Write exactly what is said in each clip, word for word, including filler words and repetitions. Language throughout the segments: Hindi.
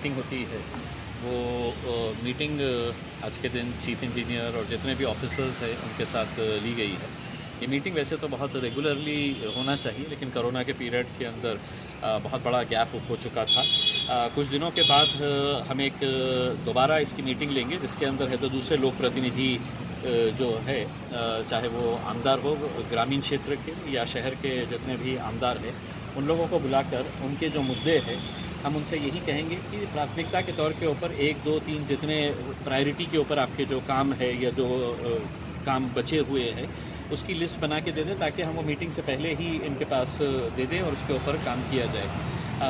मीटिंग होती है वो मीटिंग आज के दिन चीफ इंजीनियर और जितने भी ऑफिसर्स हैं उनके साथ ली गई है। ये मीटिंग वैसे तो बहुत रेगुलरली होना चाहिए, लेकिन कोरोना के पीरियड के अंदर बहुत बड़ा गैप हो चुका था। कुछ दिनों के बाद हम एक दोबारा इसकी मीटिंग लेंगे, जिसके अंदर है तो दूसरे लोक प्रतिनिधि जो है, चाहे वो आमदार हो ग्रामीण क्षेत्र के या शहर के जितने भी आमदार हैं, उन लोगों को बुलाकर उनके जो मुद्दे हैं हम उनसे यही कहेंगे कि प्राथमिकता के तौर के ऊपर एक दो तीन जितने प्रायोरिटी के ऊपर आपके जो काम है या जो काम बचे हुए हैं उसकी लिस्ट बना के दे दें, ताकि हम वो मीटिंग से पहले ही इनके पास दे दें और उसके ऊपर काम किया जाए।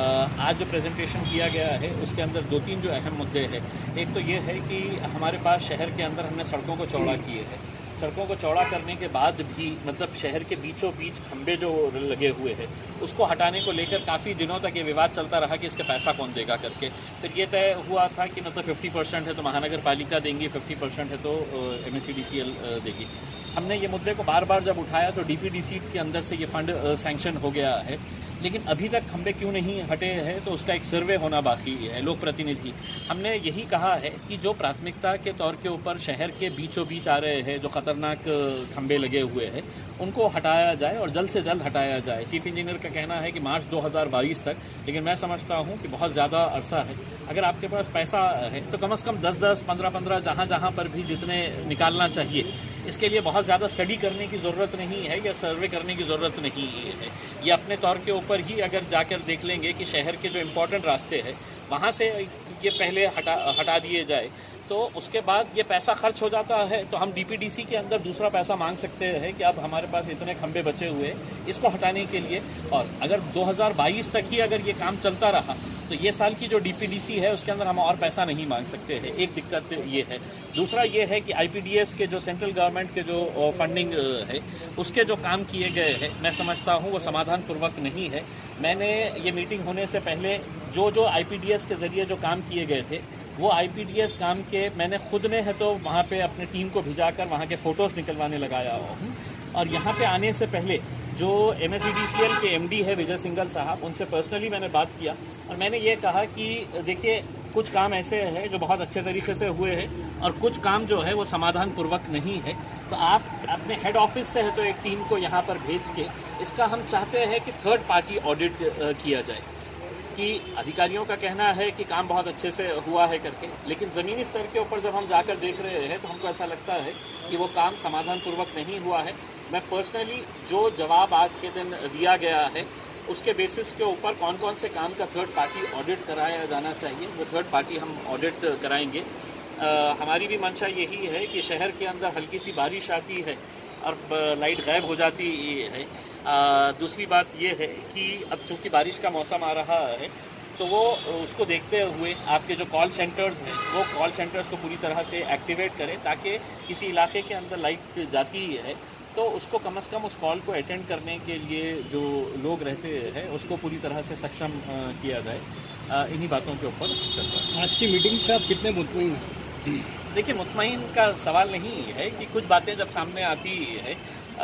आज जो प्रेजेंटेशन किया गया है उसके अंदर दो तीन जो अहम मुद्दे हैं, एक तो ये है कि हमारे पास शहर के अंदर हमने सड़कों को चौड़ा किए हैं। सड़कों को चौड़ा करने के बाद भी मतलब शहर के बीचों बीच खंबे जो लगे हुए हैं उसको हटाने को लेकर काफ़ी दिनों तक ये विवाद चलता रहा कि इसका पैसा कौन देगा करके। फिर ये तय हुआ था कि मतलब फिफ्टी परसेंट है तो महानगर पालिका देंगी, फिफ्टी परसेंट है तो M S C D C L देगी। हमने ये मुद्दे को बार बार जब उठाया तो डी पी डी सी के अंदर से ये फंड सैंक्शन हो गया है, लेकिन अभी तक खंबे क्यों नहीं हटे हैं तो उसका एक सर्वे होना बाकी है। लोक प्रतिनिधि हमने यही कहा है कि जो प्राथमिकता के तौर के ऊपर शहर के बीचों बीच आ रहे हैं, जो ख़तरनाक खंबे लगे हुए हैं, उनको हटाया जाए और जल्द से जल्द हटाया जाए। चीफ इंजीनियर का कहना है कि मार्च दो हज़ार बाईस तक, लेकिन मैं समझता हूं कि बहुत ज़्यादा अरसा है। अगर आपके पास पैसा है तो कम से कम दस दस पंद्रह पंद्रह जहां जहां पर भी जितने निकालना चाहिए, इसके लिए बहुत ज़्यादा स्टडी करने की ज़रूरत नहीं है या सर्वे करने की ज़रूरत नहीं है। ये अपने तौर के ऊपर ही अगर जाकर देख लेंगे कि शहर के जो इम्पोर्टेंट रास्ते हैं वहाँ से ये पहले हटा हटा दिए जाए, तो उसके बाद ये पैसा खर्च हो जाता है तो हम डी पी डी सी के अंदर दूसरा पैसा मांग सकते हैं कि अब हमारे पास इतने खंबे बचे हुए हैं इसको हटाने के लिए। और अगर दो हज़ार बाईस तक ही अगर ये काम चलता रहा तो ये साल की जो डी पी डी सी है उसके अंदर हम और पैसा नहीं मांग सकते हैं। एक दिक्कत ये है। दूसरा ये है कि आई पी डी एस के जो सेंट्रल गवर्नमेंट के जो फंडिंग है उसके जो काम किए गए हैं मैं समझता हूँ वो समाधान पूर्वक नहीं है। मैंने ये मीटिंग होने से पहले जो जो आई पी डी एस के ज़रिए जो काम किए गए थे वो आई पी डी एस काम के मैंने खुद ने है तो वहाँ पे अपने टीम को भिजाकर वहाँ के फ़ोटोज़ निकलवाने लगाया हूँ। और यहाँ पे आने से पहले जो M S C D C L के एम डी है विजय सिंघल साहब, उनसे पर्सनली मैंने बात किया और मैंने ये कहा कि देखिए कुछ काम ऐसे हैं जो बहुत अच्छे तरीके से हुए हैं और कुछ काम जो है वो समाधान पूर्वक नहीं है। तो आप अपने हेड ऑफिस से है तो एक टीम को यहाँ पर भेज के इसका हम चाहते हैं कि थर्ड पार्टी ऑडिट किया जाए। कि अधिकारियों का कहना है कि काम बहुत अच्छे से हुआ है करके, लेकिन ज़मीनी स्तर के ऊपर जब हम जाकर देख रहे हैं तो हमको ऐसा लगता है कि वो काम समाधान पूर्वक नहीं हुआ है। मैं पर्सनली जो जवाब आज के दिन दिया गया है उसके बेसिस के ऊपर कौन कौन से काम का थर्ड पार्टी ऑडिट कराया जाना चाहिए वो थर्ड पार्टी हम ऑडिट कराएंगे। आ, हमारी भी मंशा यही है कि शहर के अंदर हल्की सी बारिश आती है और लाइट गायब हो जाती है। आ, दूसरी बात ये है कि अब चूँकि बारिश का मौसम आ रहा है तो वो उसको देखते हुए आपके जो कॉल सेंटर्स हैं वो कॉल सेंटर्स को पूरी तरह से एक्टिवेट करें, ताकि किसी इलाके के अंदर लाइट जाती है तो उसको कम से कम उस कॉल को अटेंड करने के लिए जो लोग रहते हैं उसको पूरी तरह से सक्षम किया जाए। इन्हीं बातों के ऊपर चलता है। आज की मीटिंग से आप कितने मुतमईन हैं? देखिए, मुतमईन का सवाल नहीं है कि कुछ बातें जब सामने आती है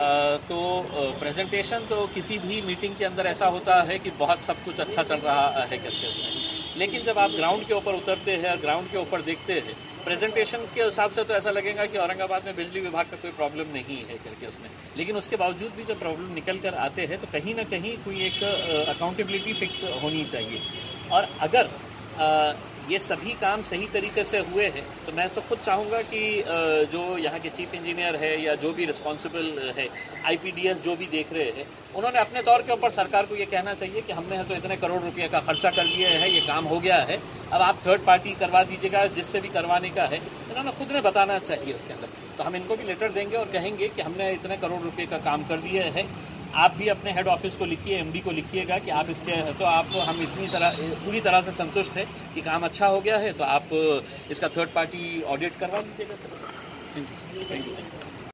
तो प्रेजेंटेशन तो किसी भी मीटिंग के अंदर ऐसा होता है कि बहुत सब कुछ अच्छा चल रहा है करके उसमें, लेकिन जब आप ग्राउंड के ऊपर उतरते हैं और ग्राउंड के ऊपर देखते हैं प्रेजेंटेशन के हिसाब से तो ऐसा लगेगा कि औरंगाबाद में बिजली विभाग का कोई प्रॉब्लम नहीं है करके उसमें, लेकिन उसके बावजूद भी जब प्रॉब्लम निकल कर आते हैं तो कहीं ना कहीं कोई एक अकाउंटेबिलिटी फिक्स होनी चाहिए। और अगर आ, ये सभी काम सही तरीके से हुए हैं तो मैं तो खुद चाहूँगा कि जो यहाँ के चीफ इंजीनियर है या जो भी रिस्पॉन्सिबल है आई पी डी एस जो भी देख रहे हैं उन्होंने अपने तौर के ऊपर सरकार को ये कहना चाहिए कि हमने तो इतने करोड़ रुपए का खर्चा कर दिया है, ये काम हो गया है, अब आप थर्ड पार्टी करवा दीजिएगा जिससे भी करवाने का है। इन्होंने खुद ने बताना चाहिए उसके अंदर। तो हम इनको भी लेटर देंगे और कहेंगे कि हमने इतने करोड़ रुपये का काम कर दिया है, आप भी अपने हेड ऑफिस को लिखिए, एम डी को लिखिएगा कि आप इसके तो आप हम इतनी तरह पूरी तरह से संतुष्ट है कि काम अच्छा हो गया है, तो आप इसका थर्ड पार्टी ऑडिट करवा दीजिएगा। Thank you. Thank you.